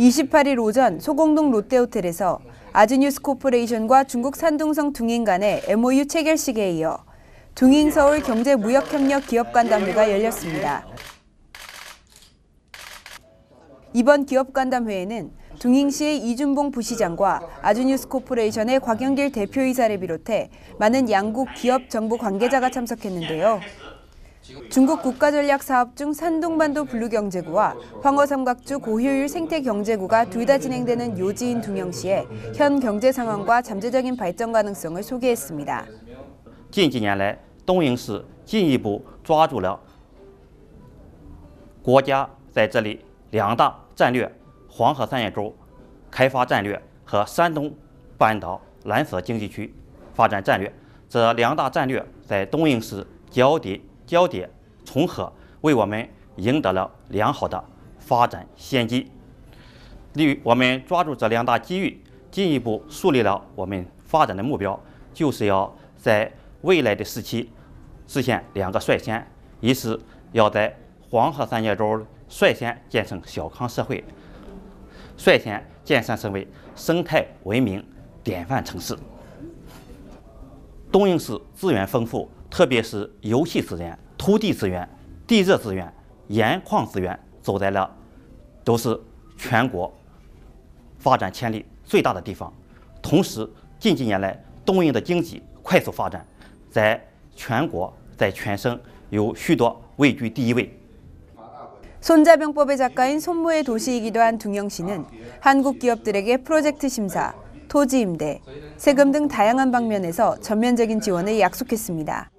28일 오전 소공동 롯데호텔에서 아즈뉴스코퍼레이션과 중국 산둥성 둥잉 간의 MOU 체결식에 이어 둥잉서울 경제무역협력 기업간담회가 열렸습니다. 이번 기업간담회에는 둥잉시의 이준봉 부시장과 아즈뉴스코퍼레이션의 곽영길 대표이사를 비롯해 많은 양국 기업 정부 관계자가 참석했는데요. 중국 국가전략사업 중 산둥반도 블루경제구와 황허삼각주 고효율 생태경제구가 둘 다 진행되는 요지인 둥영시의 현 경제 상황과 잠재적인 발전 가능성을 소개했습니다. 近几年来，东营市进一步抓住了国家在这里两大战略：黄河三叶洲开发战略和山东半岛蓝色经济区发展战略。这两大战略在东营市交叠重合，为我们赢得了良好的发展先机。我们抓住这两大机遇，进一步树立了我们发展的目标，就是要在未来的时期实现两个率先：一是要在黄河三叶洲率先建成小康社会，率先建设成为生态文明典范城市。东营市资源丰富，特别是油气资源、土地资源、地热资源、盐矿资源都是全国发展潜力最大的地方。同时，近几年来，东营的经济快速发展，在全国、在全省有许多位居第一位。 손자병법의 작가인 손모의 도시이기도 한 둥영시는 한국 기업들에게 프로젝트 심사, 토지 임대, 세금 등 다양한 방면에서 전면적인 지원을 약속했습니다.